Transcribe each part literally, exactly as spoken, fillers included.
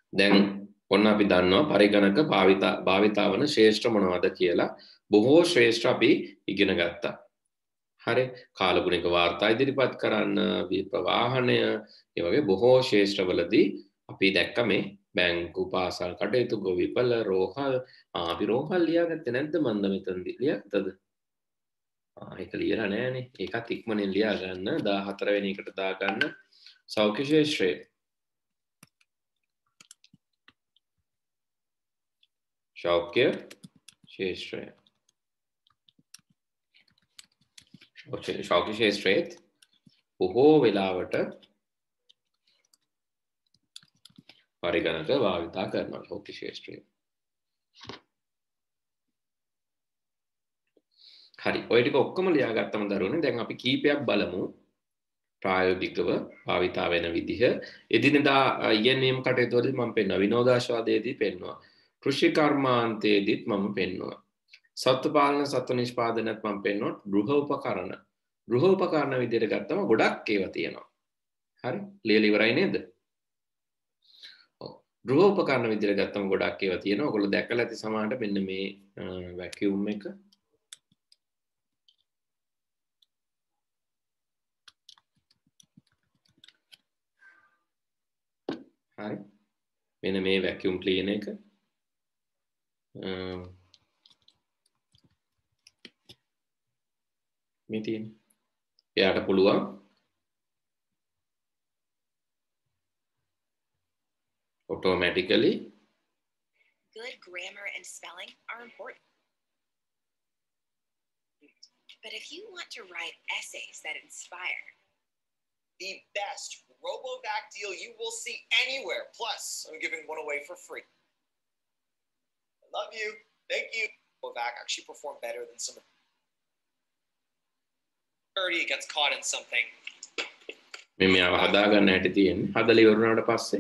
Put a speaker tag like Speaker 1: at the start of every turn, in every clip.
Speaker 1: දැන් ඔන්න අපි දන්නවා පරිගණක භාවිතා භාවිතා වන ශ්‍රේෂ්ඨ මොනවද කියලා. බොහෝ ශ්‍රේෂ්ඨ අපි ඉගෙන ගත්තා. හරි කාලගුණික වාර්තා ඉදිරිපත් කරන්න, විප්‍රවාහනය, ඒ වගේ බොහෝ ශ්‍රේෂ්ඨවලදී අපි දැක්ක මේ බැංකු පාසල් කටයුතු ගොවිපළ රෝහල් අපි රෝහල් ලියාගත්තේ නැද්ද මන්ද මෙතනදී ලියාගත්තද? ආ ඒක ලියලා නෑනේ. ඒකත් ඉක්මනින් ලියා ගන්න දාහතර වෙනි එකට දාගන්න සෞඛ්‍ය ශාස්ත්‍රයේ සෞඛ්‍ය ශාස්ත්‍රය සෞඛ්‍ය ශාස්ත්‍රයේ බොහෝ වෙලාවට පරිගණක භාවිතා කරනවා සෞඛ්‍ය ශාස්ත්‍රයේ. හරි ඔය ටික ඔක්කොම ලියාගත්තම දරුවනේ දැන් අපි කීපයක් බලමු ප්‍රායෝගිකව භාවිතා වෙන විදිහ. එදිනෙදා ඉගෙනීම් කටයුතු වලදී මම පෙන්වනවා විනෝදාස්වාදයේදී පෙන්වනවා කෘෂි කර්මාන්තයේදීත් මම පෙන්වනවා සත්ත්ව පාලන සත්ත්ව නිෂ්පාදනයත් මම පෙන්වනවා ගෘහ උපකරණ ගෘහ උපකරණ විදිහට ගත්තම ගොඩක් ඒවා තියෙනවා. හරි ලියලා ඉවරයි නේද? ඔව් ගෘහ උපකරණ විදිහට ගත්තම ගොඩක් ඒවා තියෙනවා. ඔයගොල්ලෝ දැකලා ඇති සමහරට මෙන්න මේ වැකියුම් එක හරි මෙන්න මේ වැකියුම් ක්ලීනර් එක මේ තියෙන එයාට පුළුවන් automatically
Speaker 2: good grammar and spelling are important. But if you want to write essays that inspire,
Speaker 3: the best RoboVac deal you will see anywhere. Plus, I'm giving one away for free. I love you. Thank you. RoboVac actually perform better than some. Dirty gets caught in something.
Speaker 1: මේ මෙයාව හදා ගන්න හැටි තියෙන්නේ. හදලා ඉවරනාට පස්සේ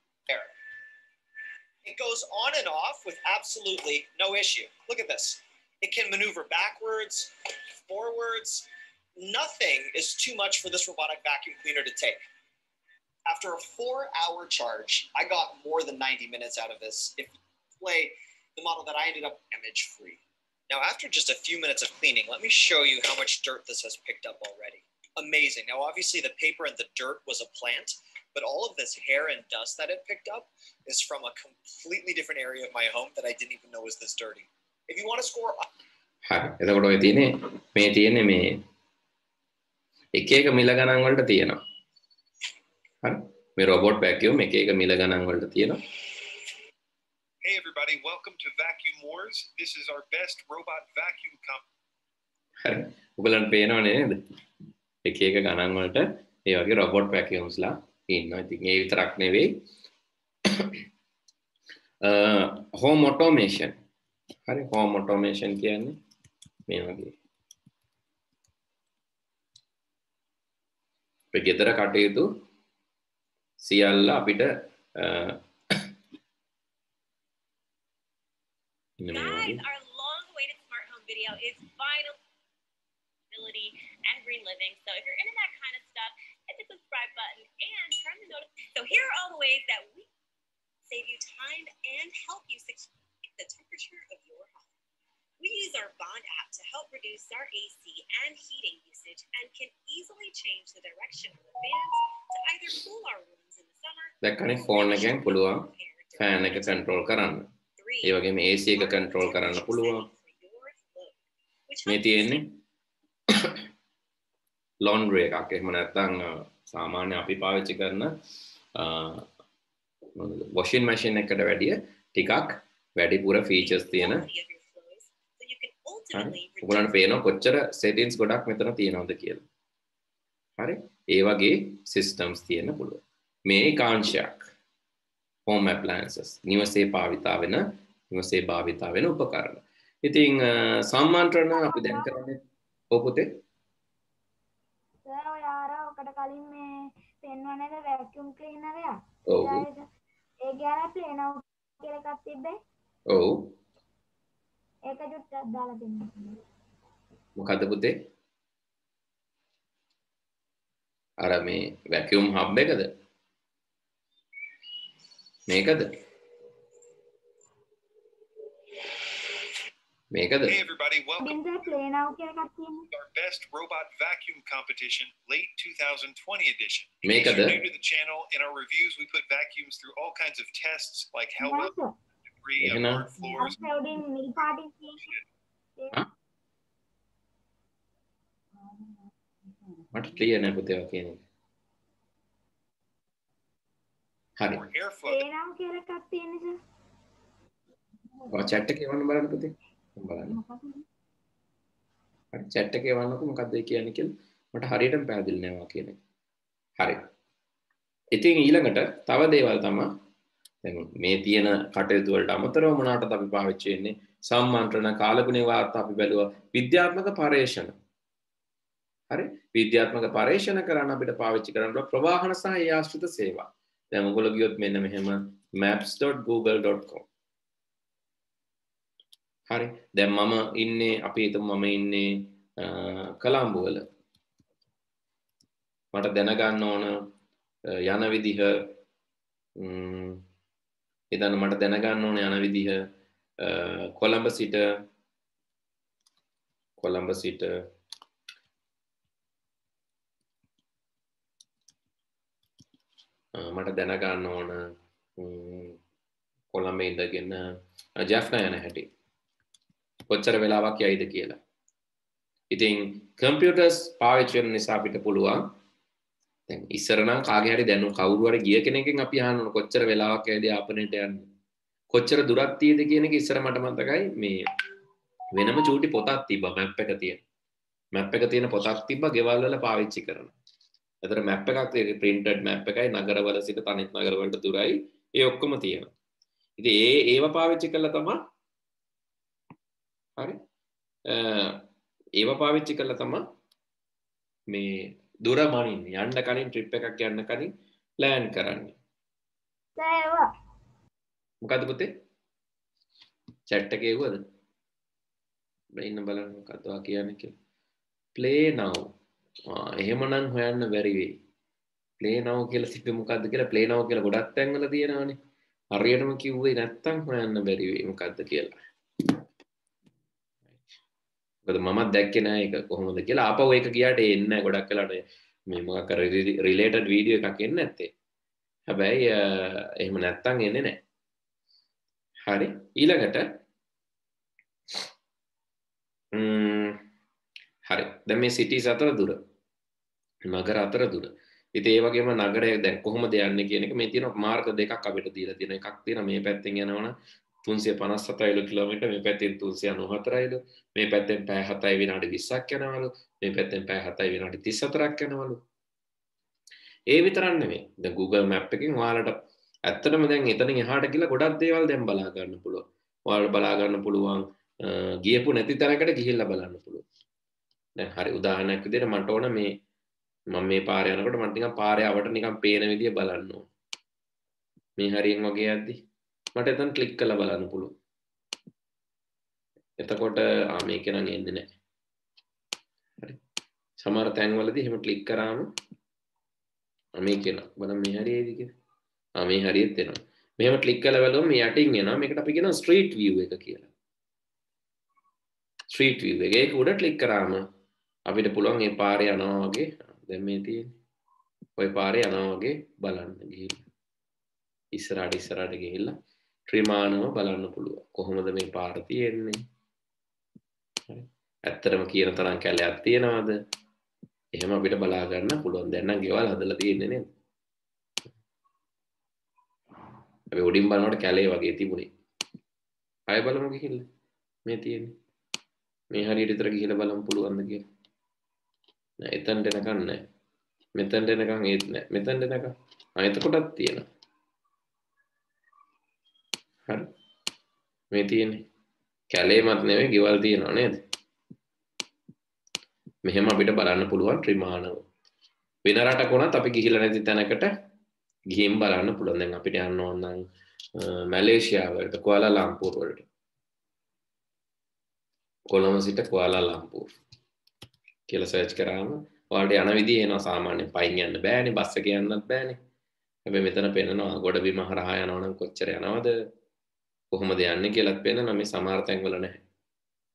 Speaker 3: it goes on and off with absolutely no issue. Look at this. It can maneuver backwards, forwards. Nothing is too much for this robotic vacuum cleaner to take. After a four hour charge, I got more than ninety minutes out of this. If you play the model that I ended up damage free. Now, after just a few minutes of cleaning, let me show you how much dirt this has picked up already. Amazing. Now, obviously the paper and the dirt was a plant, but all of this hair and dust that it picked up is from a completely different area of my home that I didn't even know was this dirty. If you want to score up.
Speaker 1: හරි එතකොට ඔය තියෙන්නේ මේ තියෙන්නේ මේ එක එක මිල ගණන් වලට තියෙනවා. හරි මේ රොබෝට් වැකියුම් එක එක මිල ගණන් වලට තියෙනවා.
Speaker 4: Hey everybody, welcome to Vacuum Wars. This is our best robot vacuum company.
Speaker 1: හරි ඔයගලන්ට පේනව නේද? එක එක ගණන් වලට මේ වගේ රොබෝට් වැකියුම්ස්ලා ඉන්නවා. ඉතින් ඒ විතරක් නෙවෙයි home automation. හරි home automation කියන්නේ මේ වගේ අපේ ගෙදර කටයුතු සියල්ල අපිට
Speaker 2: guys, our long-awaited smart home video is vital ability and green living. So if you're into that kind of stuff, hit the subscribe button and turn the notification. So here are all the ways that we save you time and help you secure the temperature of your home. We use our Bond app to help reduce our A C and heating usage and can easily change the direction of the fans to either cool our rooms in the summer.
Speaker 1: දැක්කනේ phone එකෙන් පුළුවන් fan එක control කරන්න. ඒ වගේම A C එක control කරන්න පුළුවන්. මේ තියෙන්නේ laundry එකක්. එහෙම නැත්නම් සාමාන්‍ය අපි පාවිච්චි කරන washing machine එකට වැඩිය ටිකක් වැඩිපුර features තියෙන. ඔයගොල්ලන්ට පේනවා කොච්චර settings ගොඩක් මෙතන තියෙනවද කියලා. හරි? ඒ වගේ systems තියෙන්න පුළුවන්. මේ කාංශයක් home appliances නිවසේ භාවිතා වෙන නිවසේ භාවිතා වෙන උපකරණ. ඉතින් සම්මාන්ත්‍රණ අපි දැන් කරන්නේ පොපුතේ
Speaker 5: සර් ඔය ආර ඔකට කලින් මේ පෙන්වන්නේ වැකියුම් ක්ලීනර් එක.
Speaker 1: ඔව්.
Speaker 5: ඒ ගාන ප්ලේන් අවුට් කියලා එකක් තිබ්බේ.
Speaker 1: ඔව්.
Speaker 5: ඒක චුට්ටක් දාලා දෙන්න.
Speaker 1: මොකද පුතේ? අර මේ වැකියුම් හබ් එකද? මේකද? මේකද?
Speaker 4: Hey everybody, welcome
Speaker 5: ඉතින් ප්ලේ නව් කියලා එකක් තියෙනවා.
Speaker 4: to our best robot vacuum competition, late twenty twenty edition. In
Speaker 1: Make
Speaker 4: case
Speaker 1: a
Speaker 4: you're
Speaker 1: the-
Speaker 4: new to the channel, in our reviews, we put vacuums through all kinds of tests, like how well
Speaker 5: Nice.
Speaker 4: degree of
Speaker 1: එහෙනම්
Speaker 4: hard floors.
Speaker 5: අර උඩින් නිල් පාටින් තියෙන්නේ.
Speaker 1: ආ? මට clear නෑ පුතේ ඔය කියන්නේ. හරි.
Speaker 4: or airflow.
Speaker 5: ප්ලේ නව් කියලා එකක් තියෙන්නේ සර්.
Speaker 1: ඔය chat එකේ වන්න බලන්න පුතේ. බලන්න. හරි chat එකේ වන්නකො මොකක්ද ඒ කියන්නේ කියලා. මට හරියටම පැහැදිලි නෑ වා කියන්නේ. හරි. ඉතින් ඊළඟට තව දේවල් තමයි දැන් මේ තියෙන කටයුතු වලට අමතරව මොනකටද අපි පාවිච්චි වෙන්නේ? සම්මන්ත්‍රණ කාලගුණේ වාර්තා අපි බැලුවා. විද්‍යාත්මක පර්යේෂණ. හරි? විද්‍යාත්මක පර්යේෂණ කරන්න අපිට පාවිච්චි කරන්න පුළුවන් ප්‍රවාහන සහ ඒ ආශ්‍රිත සේවා. දැන් ඔයගොල්ලෝ ගියොත් මෙන්න මෙහෙම maps dot google dot com. හරි. දැන් මම ඉන්නේ අපි හිතමු මම ඉන්නේ කොළඹ වල. මට දැනගන්න ඕන යන විදිහ ඉතින් මට දැනගන්න ඕන යන විදිහ කොළඹ සිට කොළඹ සිට මට දැනගන්න ඕන කොළඹ ඉඳගෙන ජැෆ්නා යන හැටි කොච්චර වෙලාවක් යයිද කියලා. ඉතින් කම්පියුටර්ස් පාවිච්චි කරන නිසා අපිට පුළුවන් දැන් ඉස්සර නම් කාගේ හරි දැනු කවුරු හරි ගිය කෙනෙක්ගෙන් අපි අහන්න කොච්චර වෙලාවක් යයිද යාපනයට යන්නේ කොච්චර දුරක් තියෙද කියන එක ඉස්සර මට මතකයි මේ වෙනම චූටි පොතක් තිබ්බා මැප් එක තියෙන මැප් එක තියෙන පොතක් තිබ්බා ගෙවල් වල පාවිච්චි කරන. ඒතර මැප් එකක් තියෙන්නේ printed මැප් එකයි නගරවල සිට තනිත් නගරවලට දුරයි ඒ ඔක්කොම තියෙනවා. ඉතින් ඒ ඒව පාවිච්චි කළා තමයි හරි ඒව පාවිච්චි කළා තමයි මේ දුර මනින්න යන්න කලින් ට්‍රිප් එකක් යන්න කලින් ප්ලෑන් කරන්නේ.
Speaker 5: සර්
Speaker 1: මොකද්ද පුතේ? chat එකේ එවුවද? මෙන්න බලන්න මොකද්ද වා කියන්නේ කියලා. play now. ආ එහෙමනම් හොයන්න බැරි වෙයි. play now කියලා තිබ්බේ මොකද්ද කියලා play now කියලා ගොඩක් තැන්වල තියෙනවානේ. හරියටම කිව්වේ නැත්තම් හොයන්න බැරි වෙයි මොකද්ද කියලා. මොකද මමත් දැක්කේ නෑ ඒක කොහොමද කියලා. ආපහු ඒක ගියාට එන්නේ නෑ ගොඩක් වෙලාට මේ මොකක් කර රිලේටඩ් වීඩියෝ එකක් එන්නේ නැත්තේ. හැබැයි එහෙම නැත්තම් එන්නේ නෑ. හරි ඊළඟට ම්ම් හරි දැන් මේ සිටිස් අතර දුර නගර අතර දුර. ඉතින් ඒ වගේම නගරය දැන් කොහොමද යන්නේ කියන එක මේ තියෙන මාර්ග දෙකක් අපිට දීලා තියෙනවා. එකක් තියෙනවා මේ පැත්තෙන් යනවනම් තුන්සිය පනස් හතයිලු කිලෝමීටර් මේ පැත්තෙන් තුන්සිය අනූ හතරයිලු මේ පැත්තෙන් පැය හතයි විනාඩි විස්සක් යනවලු මේ පැත්තෙන් පැය හතයි විනාඩි තිස් හතරක් යනවලු. ඒ විතරක් නෙමෙයි. දැන් Google Map එකෙන් ඔයාලට ඇත්තටම දැන් එතනින් එහාට ගිහලා ගොඩක් දේවල් දැන් බලා ගන්න පුළුවන්. ඔයාලට බලා ගන්න පුළුවන් ගියපු නැති තැනකට ගිහිල්ලා බලන්න පුළුවන්. දැන් හරි උදාහරණයක් විදිහට මට ඕන මේ මම මේ පාරේ යනකොට මට නිකන් පාරේ අවට නිකන් පේන විදිය බලන්න ඕන. මේ හරියෙන් වගේ යද්දි මට එතන ක්ලික් කරලා බලන්න පුළුවන්. එතකොට ආ මේක නම් එන්නේ නැහැ. හරි. සමහර තැන්වලදී එහෙම ක්ලික් කරාම ආ මේක එනවා. බලන්න මේ හරියේද කියලා. ආ මේ හරියට එනවා. මෙහෙම ක්ලික් කරලා බලුවම මේ යටින් එනවා. මේකට අපි කියනවා ස්ට්‍රීට් view එක කියලා. ස්ට්‍රීට් view එක. ඒක උඩ ක්ලික් කරාම අපිට පුළුවන් මේ පාරේ යනවා වගේ දැන් මේ තියෙන්නේ. ওই පාරේ යනවා වගේ බලන්න ගිහිල්ලා. ඉස්සරහට ඉස්සරහට ගිහිල්ලා ත්‍රිමානව බලන්න පුළුවන්. කොහොමද මේ පාර තියෙන්නේ? හරි. ඇත්තටම කියන තරම් කැලයක් තියෙනවද? එහෙම අපිට බලා ගන්න පුළුවන්. දැන් නම් ගෙවල් හදලා තියෙන්නේ නේද? අපි උඩින් බලනකොට කැලේ වගේ තිබුණේ. ආයෙ බලමු ගිහිල්ලා. මේ තියෙන්නේ. මේ හරියට විතර ගිහිල්ලා බලමු පුළුවන්ද කියලා. නෑ එතනට එනකන් නෑ. මෙතනට එනකන් ඒත් නෑ. මෙතනට එනකන් ආ එතකොටත් තියෙනවා. හරි. මේ තියෙන්නේ. කැලේමත් නෙවෙයි ගෙවල් තියෙනවා නේද? මෙහෙම අපිට බලන්න පුළුවන් ත්‍රිමානව. වෙන රටක වුණත් අපි ගිහිල්ලා නැති තැනකට ගිහින් බලන්න පුළුවන්. දැන් අපිට යන්න ඕන නම් මැලේසියාව වලට කුවාලා ලම්පූර් වලට. කොළඹ සිට කුවාලා ලම්පූර් කියලා සර්ච් කරාම ඔයාලට යන විදිහ එනවා. සාමාන්‍යයෙන් පයින් යන්න බෑනේ, බස් එකේ යන්නත් බෑනේ. හැබැයි මෙතන පෙන්නනවා ගොඩබිම හරහා යනවා නම් කොච්චර යනවද? කොහොමද යන්නේ කියලාත් පෙන්නනවා. මේ සමහර තැන්වල නැහැ.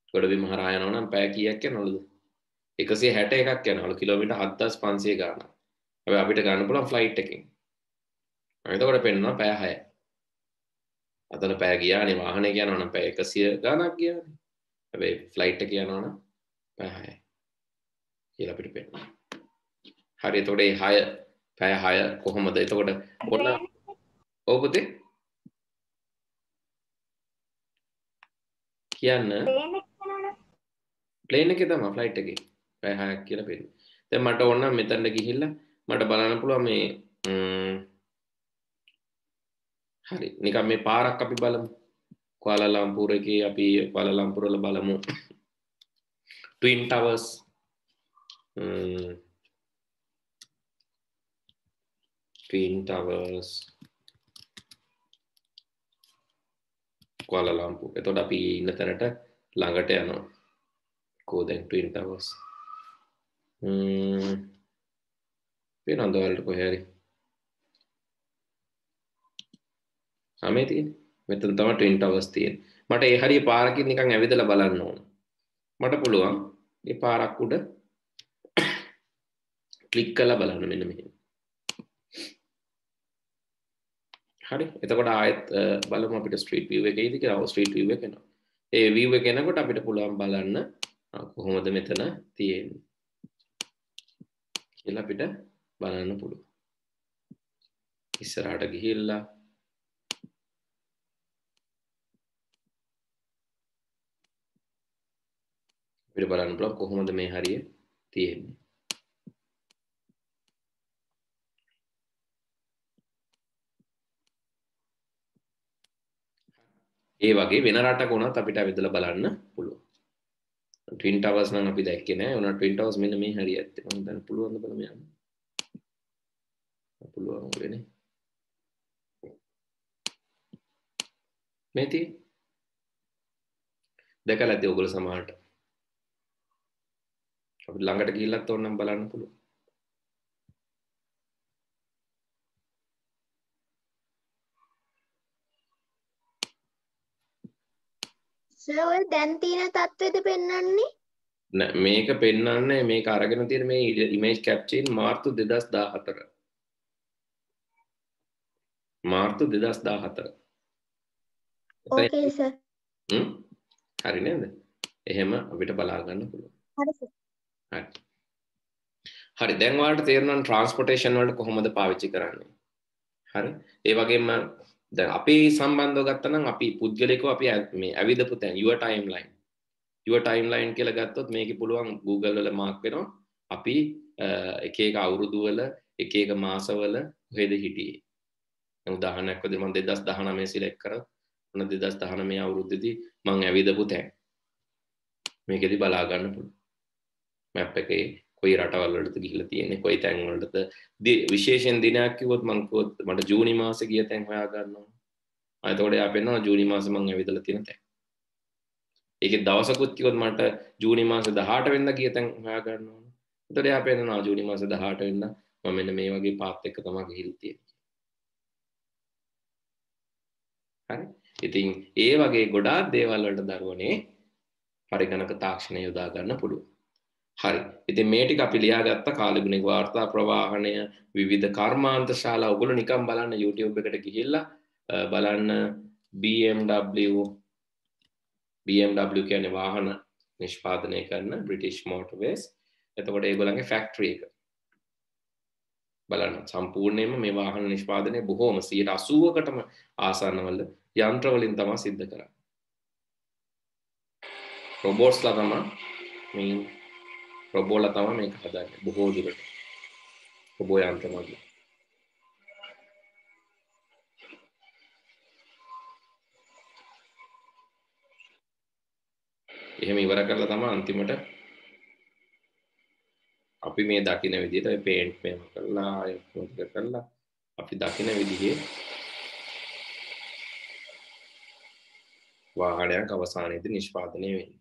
Speaker 1: ගොඩබිම හරහා යනවා නම් පැය කීයක් යනවලුද? එකසිය හැට එකක් යනවලු කිලෝමීටර් හත්දාස් පන්සිය ගාණක්. හැබැයි අපිට ගන්න පුළුවන් ෆ්ලයිට් එකකින්. එතකොට පෙන්නනවා පැය හයයි. අතන පැය ගියානේ වාහනේ යනවා නම් පැය එකසිය ගාණක් ගියානේ. හැබැයි ෆ්ලයිට් එක යනවා නම් පැය හයයි. කියලා අපිට පෙන්නනවා. හරි එතකොට මේ හය පැය හය කොහොමද? එතකොට ඔන්න ඔව් පුතේ කියන්න ප්ලේන් එකේ තමයි ෆ්ලයිට් එකේ පැය හයක් කියලා පෙන්නනවා. දැන් මට ඕන නම් මෙතනට ගිහිල්ලා මට බලන්න පුළුවන් මේ හරි නිකන් මේ පාරක් අපි බලමු. කුවාලාලම්පූර් එකේ අපි කුවාලාලම්පූර් වල බලමු twin towers twin towers Kuala Lumpur. එතකොට අපි ඉන්න තැනට ළඟට යනවා. කෝ දැන් ට්වින් ටවර්ස් ම්ම් පේනවද ඔයාලට කොහේ හරි? ආමේ තියෙන්නේ. මෙතන තමයි ට්වින් ටවර්ස් තියෙන්නේ. මට ඒ හරිය පාරකින් නිකන් ඇවිදලා බලන්න ඕන. මට පුළුවන් මේ පාරක් උඩ ක්ලික් කරලා බලන්න මෙන්න මෙහෙම. හරි. එතකොට ආයෙත් බලමු අපිට ස්ට්‍රීට් විව් එකේද කියලා. ඔව් ස්ට්‍රීට් විව් එක එනවා. ඒ විව් එක එනකොට අපිට පුළුවන් බලන්න කොහොමද මෙතන තියෙන්නේ කියලා අපිට බලන්න පුළුවන්. ඉස්සරහට ගිහිල්ලා අපිට බලන්න පුළුවන් කොහොමද මේ හරිය තියෙන්නේ. ඒ වගේ වෙන රටක වුණත් අපිට ඇවිදලා බලන්න පුළුවන්. ට්වින් ටවර්ස් නම් අපි දැක්කේ නෑ. උනා ට්වින් ටවර්ස් මෙන්න මේ හරිය ඇත්තේ. මම දැන් පුළුවන් ද බලමු යන්න. පුළුවන් වෙන්නේ. මේ තියෙන්නේ. දැකලා ඇති ඔයගොල්ලෝ සමහරට. අපිට ළඟට ගිහිල්ලත් ඕනනම් බලන්න පුළුවන්.
Speaker 5: සර් ඔය දැන් තියෙන තත්ත්වෙද පෙන්වන්නේ?
Speaker 1: නෑ මේක පෙන්වන්නේ මේක අරගෙන තියෙන මේ ඉමේජ් කැප්චරින් මාර්තු දෙදහස් දාහතර. මාර්තු දෙදහස් දාහතර.
Speaker 5: ඕකේ සර්.
Speaker 1: හ්ම් හරි නේද? එහෙම අපිට බලා ගන්න පුළුවන්.
Speaker 5: හරි සර්.
Speaker 1: හරි. හරි දැන් ඔයාලට තේරෙනවා ට්‍රාන්ස්පෝර්ටේෂන් වලට කොහොමද පාවිච්චි කරන්නේ. හරි. ඒ වගේම දැන් අපි සම්බන්ධව ගත්තා නම් අපි පුද්ගලිකව අපි මේ ඇවිදපු තැන් your timeline your timeline කියලා ගත්තොත් මේකේ පුළුවන් Google වල මාක් වෙනවා අපි එක එක අවුරුදු වල එක එක මාසවල කොහෙද හිටියේ. දැන් උදාහරණයක් වශයෙන් මම දෙදහස් දහනවය සිලෙක්ට් කරා. මොන දෙදහස් දහනවය අවුරුද්දේදී මම ඇවිදපු තැන් මේකෙදි බලා ගන්න පුළුවන්. මැප් එකේ කොයි රටවල් වලටද ගිහිල්ලා තියෙන්නේ කොයි තැන් වලටද විශේෂයෙන් දිනයක් කිව්වොත් මම කිව්වොත් මට ජූනි මාසේ ගිය තැන් හොයා ගන්න ඕන. ආ එතකොට එයා පෙන්නනවා ජූනි මාසේ මම ඇවිදලා තියෙන තැන්. ඒකේ දවසකුත් කිව්වොත් මට ජූනි මාසේ දහඅට වෙනිදා ගිය තැන් හොයා ගන්න ඕන. එතකොට එයා පෙන්නනවා ජූනි මාසේ දහඅට වෙනිදා මම මෙන්න මේ වගේ පාත් එක තමයි ගිහිල්ලා තියෙන්නේ. හරි. ඉතින් ඒ වගේ ගොඩාක් දේවල් වලට දරුවනේ පරිගණක තාක්ෂණය යොදා ගන්න පුළුවන්. හරි. ඉතින් මේ ටික අපි ලියාගත්ත කාලගුණික වාර්තා ප්‍රවාහනය විවිධ කර්මාන්ත ශාලා ඔයගොල්ලෝ නිකන් බලන්න YouTube එකට ගිහිල්ලා බලන්න B M W B M W කියන්නේ වාහන නිෂ්පාදනය කරන British Motorways. එතකොට ඒගොල්ලන්ගේ ෆැක්ටරි එක බලන්න සම්පූර්ණයෙන්ම මේ වාහන නිෂ්පාදනය බොහෝම සියයට අසූවකටම ආසන්නවල යන්ත්‍ර වලින් තමයි සිද්ධ කරන්නේ. රොබෝට්ස්ලා තමයි මේ රොබෝලා තමයි මේක හදන්නේ බොහෝ දුරට. රොබෝ යන්ත්‍ර මගින්. එහෙම ඉවර කරලා තමයි අන්තිමට අපි මේ දකින්න විදිහට ඔය පේන්ට් මේව කරලා ඒක කරලා අපි දකින්න විදිහේ වාහනයක් අවසානයේදී නිෂ්පාදනය වෙන්නේ.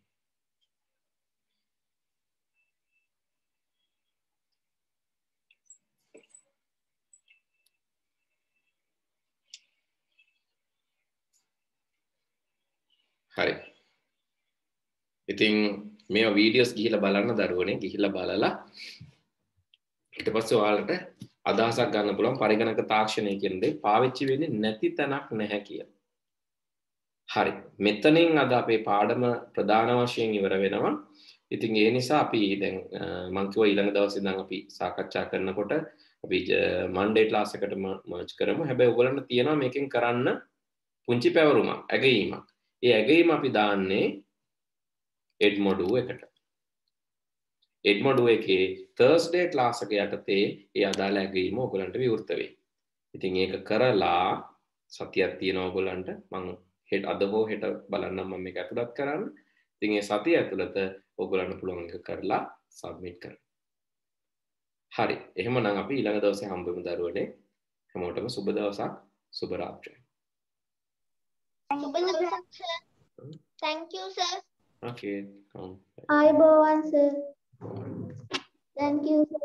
Speaker 1: හරි. ඉතින් මේ වීඩියෝස් ගිහිල්ලා බලන්න දරුවනේ ගිහිල්ලා බලලා ඊට පස්සේ ඔයාලට අදහසක් ගන්න පුළුවන් පරිගණක තාක්ෂණය කියන දේ පාවිච්චි වෙන්නේ නැති තැනක් නැහැ කියලා. හරි. මෙතනින් අද අපේ පාඩම ප්‍රධාන වශයෙන් ඉවර වෙනවා. ඉතින් ඒ නිසා අපි දැන් මම කිව්වා ඊළඟ දවසේ ඉඳන් අපි සාකච්ඡා කරනකොට අපි මන්ඩේ ක්ලාස් එකට මර්ජ් කරමු. හැබැයි ඔයගොල්ලන්ට තියෙනවා මේකෙන් කරන්න පුංචි පැවරුමක්, ඇගීමක්. ඒ ඇගීම අපි දාන්නේ Edmodo එකට. Edmodo එකේ Thursday class එක යටතේ ඒ අදාළ ඇගීම ඔයගොල්ලන්ට විවෘත වෙයි. ඉතින් ඒක කරලා සතියක් තියෙනවා ඔයගොල්ලන්ට. මම හෙට අද හෝ හෙට බලන්නම් මම මේක ඇතුළත් කරන්න. ඉතින් ඒ සතිය ඇතුළත ඔයගොල්ලන්ට පුළුවන් එක කරලා සබ්මිට් කරන්න. හරි. එහෙමනම් අපි ඊළඟ දවසේ හම්බ වෙමු දරුවනේ. හැමෝටම සුබ දවසක්, සුබ රාත්‍රියක්.
Speaker 6: සුබ දවසක් sir. Thank you sir.
Speaker 1: Okay. Um,
Speaker 5: ආයුබෝවන් සර්. Thank you sir.